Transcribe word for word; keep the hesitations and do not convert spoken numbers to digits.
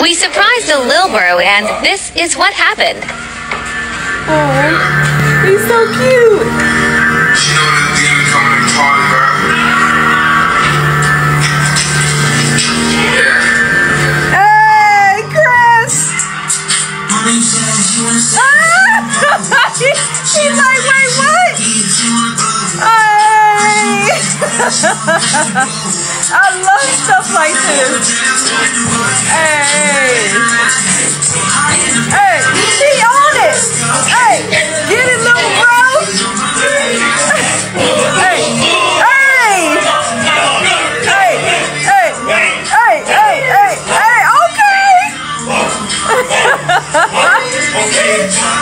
We surprised a Lilbro, and this is what happened. Oh, he's so cute. She know this demon coming to the party, bro. Yeah. Hey, Chris. Ah! He's like, wait, what? Hey. I love stuff like this. Hey. Hey, he on it. Hey, get it, little bro. Hey, hey. Hey, hey, hey, hey, hey, hey, okay. Okay.